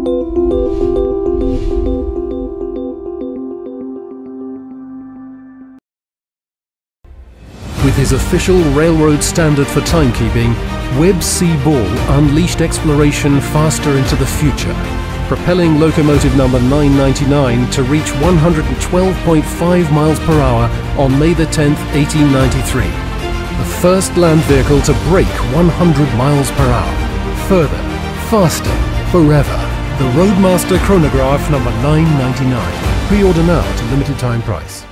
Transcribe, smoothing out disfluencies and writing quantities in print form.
With his official railroad standard for timekeeping, Webb C ball unleashed exploration faster into the future, propelling locomotive number 999 to reach 112.5 miles per hour on May the 10th, 1893. The first land vehicle to break 100 miles per hour. Further, faster, forever. The Roadmaster Chronograph number 999. Pre-order now at a limited time price.